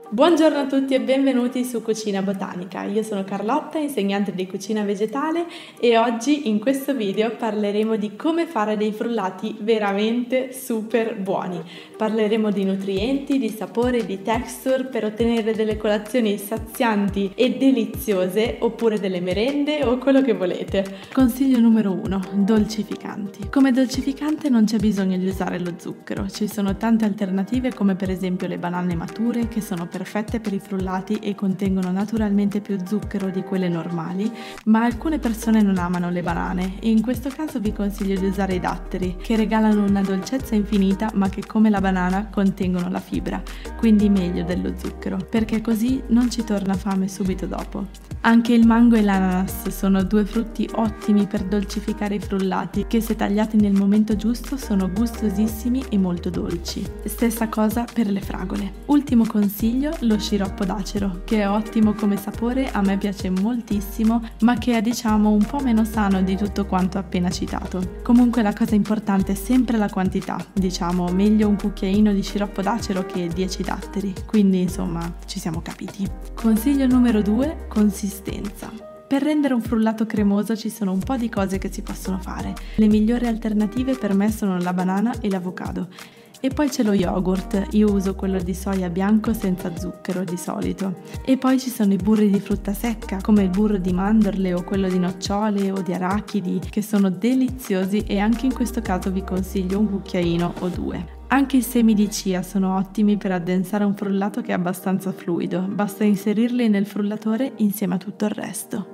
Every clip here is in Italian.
Buongiorno a tutti e benvenuti su Cucina Botanica. Io sono Carlotta, insegnante di cucina vegetale e oggi in questo video parleremo di come fare dei frullati veramente super buoni. Parleremo di nutrienti, di sapore, di texture per ottenere delle colazioni sazianti e deliziose oppure delle merende o quello che volete. Consiglio numero 1: dolcificanti. Come dolcificante non c'è bisogno di usare lo zucchero, ci sono tante alternative come per esempio le banane mature che sono perfette per i frullati e contengono naturalmente più zucchero di quelle normali, ma alcune persone non amano le banane e in questo caso vi consiglio di usare i datteri, che regalano una dolcezza infinita ma che come la banana contengono la fibra, quindi meglio dello zucchero, perché così non ci torna fame subito dopo. Anche il mango e l'ananas sono due frutti ottimi per dolcificare i frullati, che se tagliati nel momento giusto sono gustosissimi e molto dolci. Stessa cosa per le fragole. Ultimo consiglio: lo sciroppo d'acero, che è ottimo come sapore, a me piace moltissimo, ma che è diciamo un po' meno sano di tutto quanto appena citato. Comunque la cosa importante è sempre la quantità, diciamo meglio un cucchiaino di sciroppo d'acero che 10 datteri, quindi insomma ci siamo capiti. Consiglio numero 2: consistenza. Per rendere un frullato cremoso ci sono un po' di cose che si possono fare. Le migliori alternative per me sono la banana e l'avocado. E poi c'è lo yogurt, io uso quello di soia bianco senza zucchero di solito. E poi ci sono i burri di frutta secca, come il burro di mandorle o quello di nocciole o di arachidi, che sono deliziosi e anche in questo caso vi consiglio un cucchiaino o due. Anche i semi di chia sono ottimi per addensare un frullato che è abbastanza fluido, basta inserirli nel frullatore insieme a tutto il resto.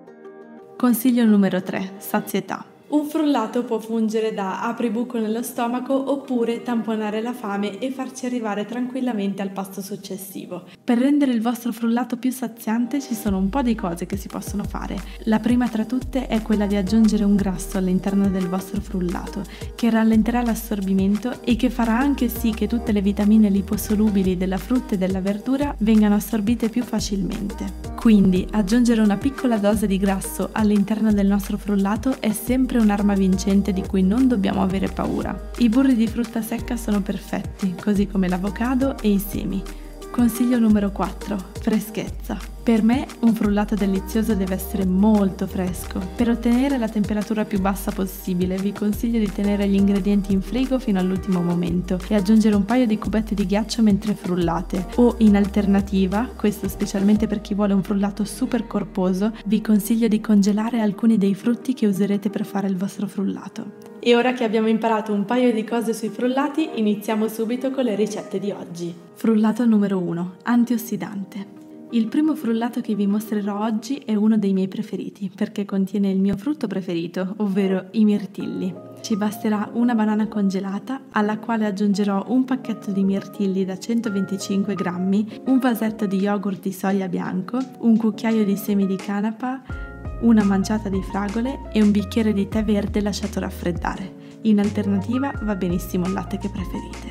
Consiglio numero 3: sazietà. Un frullato può fungere da apribuco nello stomaco oppure tamponare la fame e farci arrivare tranquillamente al pasto successivo. Per rendere il vostro frullato più saziante ci sono un po' di cose che si possono fare. La prima tra tutte è quella di aggiungere un grasso all'interno del vostro frullato, che rallenterà l'assorbimento e che farà anche sì che tutte le vitamine liposolubili della frutta e della verdura vengano assorbite più facilmente. Quindi aggiungere una piccola dose di grasso all'interno del nostro frullato è sempre un'arma vincente di cui non dobbiamo avere paura. I burri di frutta secca sono perfetti, così come l'avocado e i semi. Consiglio numero 4: freschezza. Per me un frullato delizioso deve essere molto fresco. Per ottenere la temperatura più bassa possibile vi consiglio di tenere gli ingredienti in frigo fino all'ultimo momento e aggiungere un paio di cubetti di ghiaccio mentre frullate, o in alternativa, questo specialmente per chi vuole un frullato super corposo, vi consiglio di congelare alcuni dei frutti che userete per fare il vostro frullato. E ora che abbiamo imparato un paio di cose sui frullati, iniziamo subito con le ricette di oggi. Frullato numero 1: antiossidante. Il primo frullato che vi mostrerò oggi è uno dei miei preferiti perché contiene il mio frutto preferito, ovvero i mirtilli. Ci basterà una banana congelata alla quale aggiungerò un pacchetto di mirtilli da 125 grammi, un vasetto di yogurt di soia bianco, un cucchiaio di semi di canapa, una manciata di fragole e un bicchiere di tè verde lasciato raffreddare. In alternativa va benissimo il latte che preferite.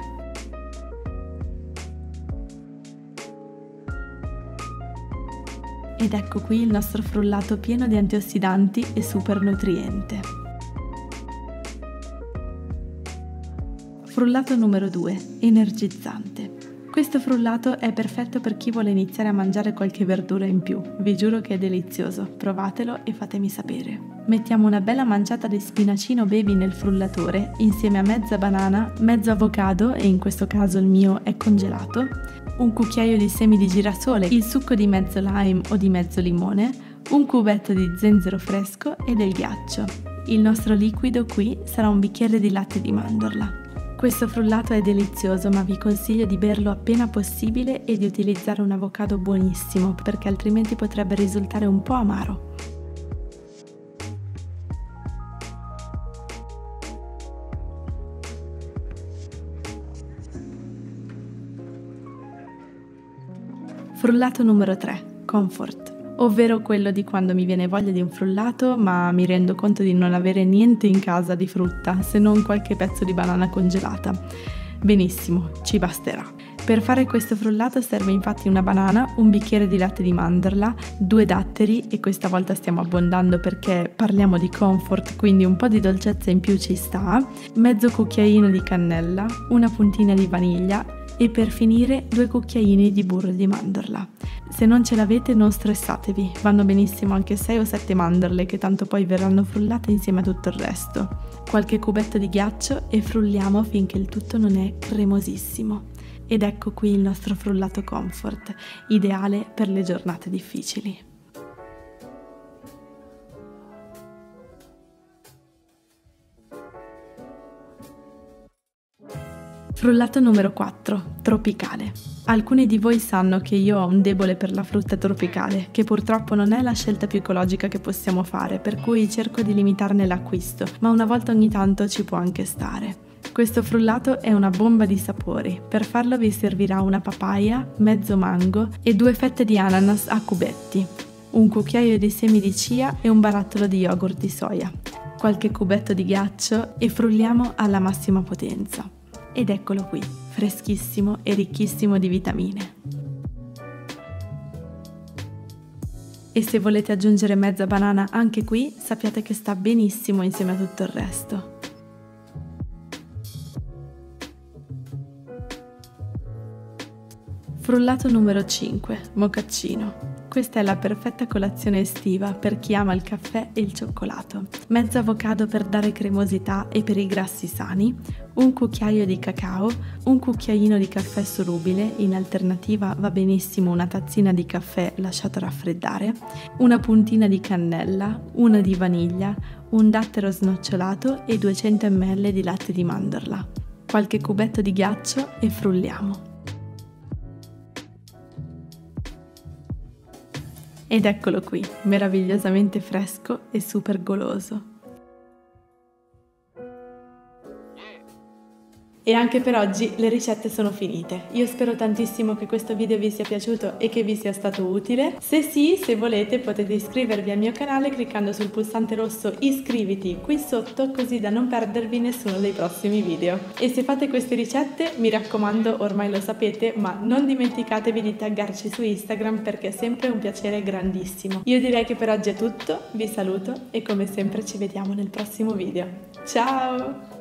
Ed ecco qui il nostro frullato pieno di antiossidanti e super nutriente. Frullato numero 2: energizzante. Questo frullato è perfetto per chi vuole iniziare a mangiare qualche verdura in più. Vi giuro che è delizioso, provatelo e fatemi sapere. Mettiamo una bella manciata di spinacino baby nel frullatore insieme a mezza banana, mezzo avocado, e in questo caso il mio è congelato, un cucchiaio di semi di girasole, il succo di mezzo lime o di mezzo limone, un cubetto di zenzero fresco e del ghiaccio. Il nostro liquido qui sarà un bicchiere di latte di mandorla. Questo frullato è delizioso, ma vi consiglio di berlo appena possibile e di utilizzare un avocado buonissimo, perché altrimenti potrebbe risultare un po' amaro. Frullato numero 3: comfort. Ovvero quello di quando mi viene voglia di un frullato ma mi rendo conto di non avere niente in casa di frutta se non qualche pezzo di banana congelata. Benissimo, ci basterà. Per fare questo frullato serve infatti una banana, un bicchiere di latte di mandorla, 2 datteri, e questa volta stiamo abbondando perché parliamo di comfort, quindi un po' di dolcezza in più ci sta, mezzo cucchiaino di cannella, una puntina di vaniglia, e per finire 2 cucchiaini di burro di mandorla. Se non ce l'avete non stressatevi, vanno benissimo anche 6 o 7 mandorle che tanto poi verranno frullate insieme a tutto il resto. Qualche cubetto di ghiaccio e frulliamo finché il tutto non è cremosissimo. Ed ecco qui il nostro frullato comfort, ideale per le giornate difficili. Frullato numero 4, tropicale. Alcuni di voi sanno che io ho un debole per la frutta tropicale, che purtroppo non è la scelta più ecologica che possiamo fare, per cui cerco di limitarne l'acquisto, ma una volta ogni tanto ci può anche stare. Questo frullato è una bomba di sapori. Per farlo vi servirà una papaya, mezzo mango e 2 fette di ananas a cubetti, un cucchiaio di semi di chia e un barattolo di yogurt di soia, qualche cubetto di ghiaccio e frulliamo alla massima potenza. Ed eccolo qui, freschissimo e ricchissimo di vitamine. E se volete aggiungere mezza banana anche qui, sappiate che sta benissimo insieme a tutto il resto. Frullato numero 5, mocaccino. Questa è la perfetta colazione estiva per chi ama il caffè e il cioccolato. Mezzo avocado per dare cremosità e per i grassi sani, un cucchiaio di cacao, un cucchiaino di caffè solubile, in alternativa va benissimo una tazzina di caffè lasciato raffreddare, una puntina di cannella, una di vaniglia, un dattero snocciolato e 200 ml di latte di mandorla. Qualche cubetto di ghiaccio e frulliamo. Ed eccolo qui, meravigliosamente fresco e super goloso. E anche per oggi le ricette sono finite. Io spero tantissimo che questo video vi sia piaciuto e che vi sia stato utile. Se sì, se volete potete iscrivervi al mio canale cliccando sul pulsante rosso iscriviti qui sotto, così da non perdervi nessuno dei prossimi video. E se fate queste ricette, mi raccomando, ormai lo sapete, ma non dimenticatevi di taggarci su Instagram perché è sempre un piacere grandissimo. Io direi che per oggi è tutto, vi saluto e come sempre ci vediamo nel prossimo video. Ciao!